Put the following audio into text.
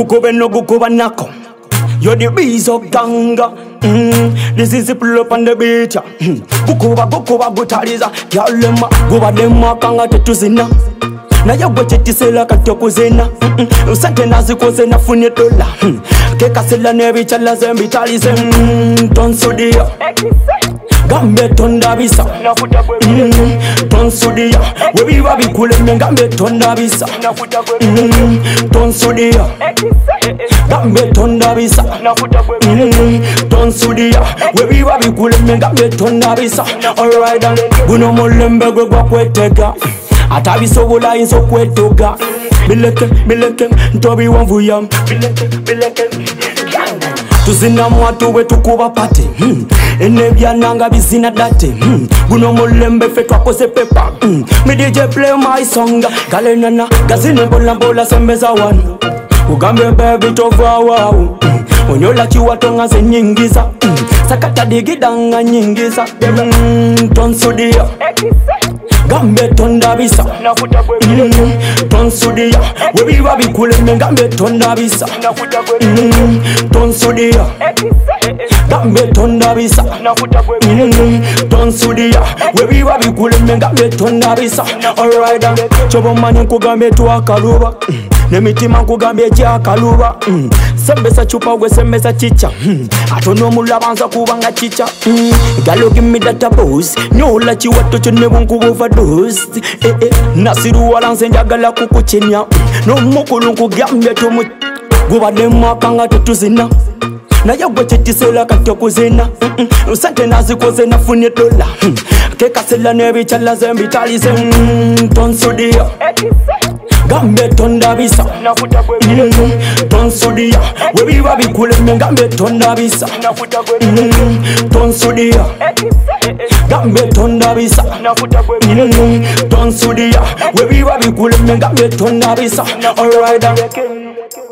Gukuba no gukuba nako. You're the bees of ganga. This is the pull up on the beach. Gukuba gutaliza. Yalema guba dema kanga tetuzina. Na yagwe chetisela katokuzina. Usante nazi kozena funye dola. Keka sela nebi chala zembi talize. Tonsudia Gambe tonda bisa Tonsudia Webi wabi kule mengambe tonda bisa Tonsudia Gambe tonda bisa Tonsudia Webi wabi kule mengambe tonda bisa. Alright then Buno molembe gwe kwa kwetega Atabiso bula inso kwetoga Bileke Ntobi wanvuyam Bileke Tuzina mwatu we tukuba pati Enebya nanga bizina dati Buno molembe fe twakose pepa Me DJ play my song Gale nana gazine mbola sembeza wanu Ugambe baby tova wau Onyola chiwatonga ze nyingiza Sakata digidanga nyingiza Tonsudia Gambe tonda bisa Tonsudia Webi wabi kule mengambe tonda bisa Tonsudia Gambe tonda bisa Tonsudia Webi wabi kule mengambe tonda bisa. Alright then Chobo mani kugambe tuwa kaluba Nemitima kugambe jia kaluba Sembesa chupa we sembesa chicha Atono mulabanza kubanga chicha Galo give me that boost Nyola chiwato chunebungu overdose Nasiru walanse njagala kukuchenya No mukulungu gambia tumu Guba dema kanga tetuzina Na yagwe chetisela katokuzina Usante nazi kozena funye dola Keka sela nebi chala zembi talize Tonsudia Gambe tonda bisa Tonsudia Webi wabi kule mengambe tonda bisa Tonsudia Gambe tonda bisa Tonsudia Webi wabi kule mengambe tonda bisa. Alright then